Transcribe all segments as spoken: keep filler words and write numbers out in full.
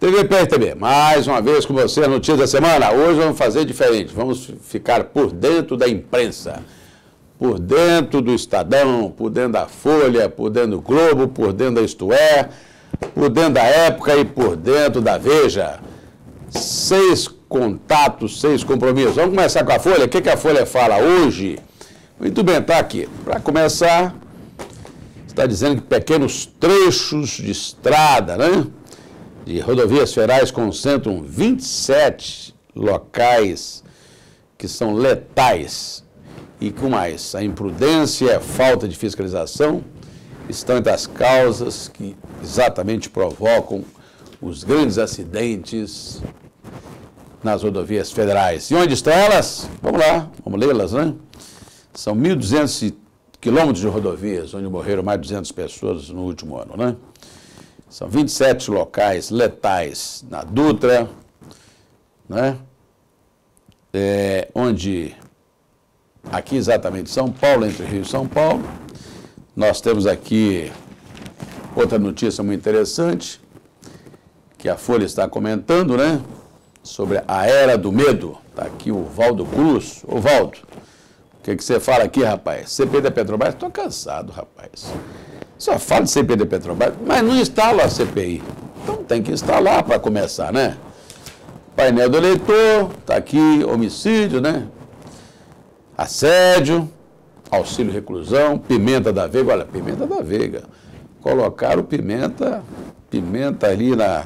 T V P R T B, mais uma vez com você, a notícia da semana. Hoje vamos fazer diferente, vamos ficar por dentro da imprensa, por dentro do Estadão, por dentro da Folha, por dentro do Globo, por dentro da Isto É, por dentro da Época e por dentro da Veja. Seis contatos, seis compromissos. Vamos começar com a Folha. O que, que a Folha fala hoje? Muito bem, está aqui. Para começar, está dizendo que pequenos trechos de estrada, né? De rodovias federais concentram vinte e sete locais que são letais. E com mais, a imprudência e a falta de fiscalização estão entre as causas que exatamente provocam os grandes acidentes nas rodovias federais. E onde estão elas? Vamos lá, vamos lê-las, né? São mil e duzentos quilômetros de rodovias, onde morreram mais de duzentas pessoas no último ano, né? São vinte e sete locais letais na Dutra, né? É, onde, aqui exatamente São Paulo, entre Rio e São Paulo, nós temos aqui outra notícia muito interessante, que a Folha está comentando, né? Sobre a era do medo. Está aqui o Valdo Cruz. Ô Valdo, o que, que você fala aqui, rapaz? C P I da Petrobras? Estou cansado, rapaz. Só fala de C P I da Petrobras, mas não instala a C P I. Então tem que instalar para começar, né? Painel do eleitor, está aqui, homicídio, né? Assédio, auxílio reclusão, Pimenta da Veiga. Olha, Pimenta da Veiga. Colocaram Pimenta, Pimenta ali na,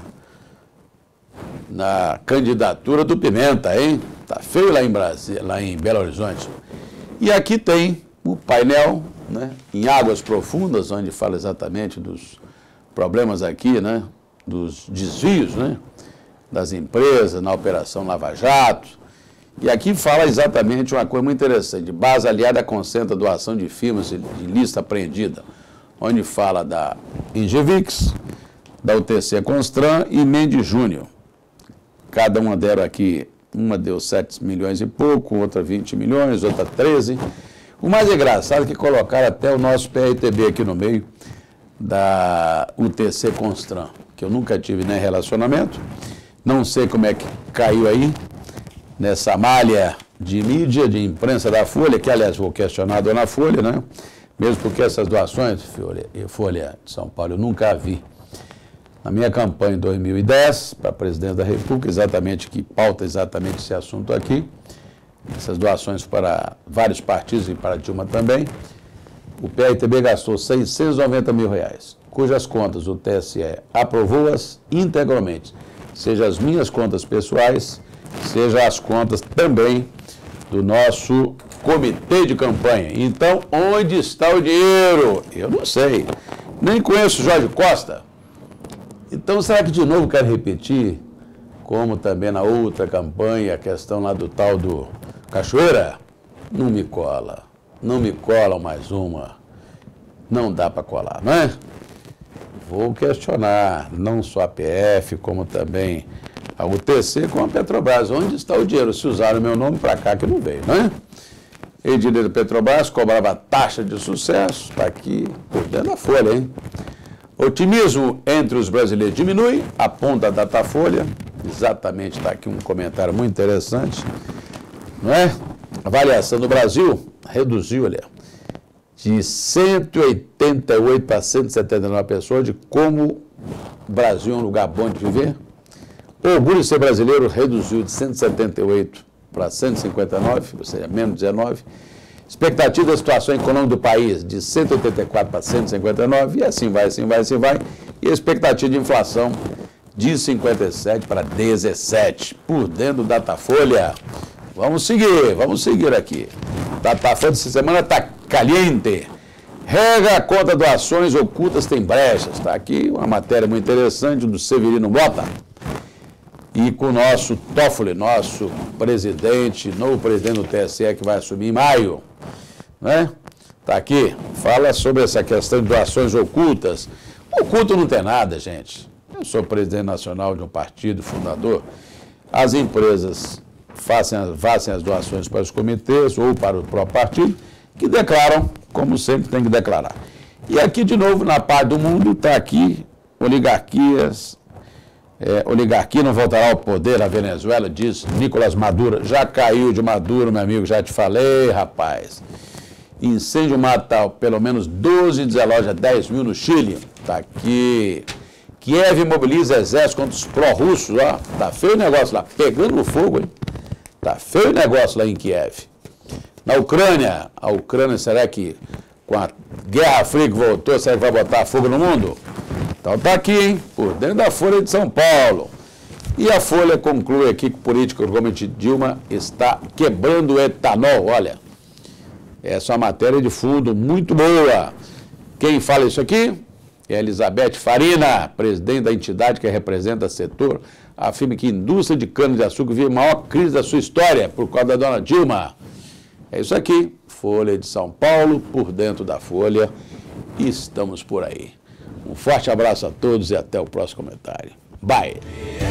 na candidatura do Pimenta, hein? Tá feio lá em Brasília, lá em Belo Horizonte. E aqui tem o painel, né, em Águas Profundas, onde fala exatamente dos problemas aqui, né, dos desvios, né, das empresas na Operação Lava Jato. E aqui fala exatamente uma coisa muito interessante. Base aliada concentra doação de firmas de lista apreendida, onde fala da Ingevix, da U T C Constran e Mendes Júnior. Cada uma deram aqui, uma deu sete milhões e pouco, outra vinte milhões, outra treze. O mais engraçado é que colocaram até o nosso P R T B aqui no meio da U T C Constran, que eu nunca tive nem relacionamento, não sei como é que caiu aí, nessa malha de mídia, de imprensa da Folha, que aliás vou questionar a dona Folha, né? Mesmo porque essas doações, Folha, Folha de São Paulo, eu nunca vi. Na minha campanha em dois mil e dez, para presidente da República, exatamente que pauta exatamente esse assunto aqui, essas doações para vários partidos e para Dilma também, o P R T B gastou seiscentos e noventa mil reais, cujas contas o T S E aprovou-as integralmente, seja as minhas contas pessoais, seja as contas também do nosso comitê de campanha. Então, onde está o dinheiro? Eu não sei. Nem conheço o Jorge Costa. Então, será que de novo quero repetir, como também na outra campanha, a questão lá do tal do Cachoeira? Não me cola. Não me cola mais uma. Não dá para colar, não é? Vou questionar, não só a P F, como também a U T C, como a Petrobras. Onde está o dinheiro? Se usaram o meu nome para cá, que não veio, não é? Edilei da Petrobras cobrava taxa de sucesso, está aqui, por dentro da Folha, hein? Otimismo entre os brasileiros diminui, aponta a Datafolha, exatamente, está aqui um comentário muito interessante, não é? A avaliação do Brasil reduziu, olha, de cento e oitenta e oito para cento e setenta e nove pessoas de como o Brasil é um lugar bom de viver. O orgulho de ser brasileiro reduziu de cento e setenta e oito para cento e cinquenta e nove, ou seja, menos dezenove. Expectativa da situação econômica do país de cento e oitenta e quatro para cento e cinquenta e nove, e assim vai, assim vai, assim vai. E a expectativa de inflação de cinquenta e sete para dezessete, por dentro do Datafolha. Vamos seguir, vamos seguir aqui. Datafolha essa semana está caliente. Rega contra doações ocultas tem brechas. Está aqui uma matéria muito interessante do Severino Mota. E com o nosso Toffoli, nosso presidente, novo presidente do T S E, que vai assumir em maio, né? Está aqui, fala sobre essa questão de doações ocultas. Oculto não tem nada, gente. Eu sou presidente nacional de um partido, fundador. As empresas façam, façam as doações para os comitês ou para o próprio partido, que declaram, como sempre tem que declarar. E aqui, de novo, na parte do mundo, está aqui oligarquias É, oligarquia não voltará ao poder na Venezuela, diz Nicolás Maduro. Já caiu de Maduro, meu amigo, já te falei, rapaz. Incêndio mata pelo menos doze, desaloja dez mil no Chile. Tá aqui. Kiev mobiliza exército contra os pró-russos, ó. Tá feio o negócio lá, pegando fogo, hein? Tá feio o negócio lá em Kiev. Na Ucrânia, a Ucrânia, será que com a Guerra Fria que voltou, será que vai botar fogo no mundo? Então tá aqui, hein? Por dentro da Folha de São Paulo. E a Folha conclui aqui que o político como Dilma está quebrando o etanol. Olha, essa é uma matéria de fundo muito boa. Quem fala isso aqui é Elizabeth Farina, presidente da entidade que representa o setor, afirma que a indústria de cana-de-açúcar vive a maior crise da sua história por causa da dona Dilma. É isso aqui, Folha de São Paulo, por dentro da Folha, e estamos por aí. Um forte abraço a todos e até o próximo comentário. Bye!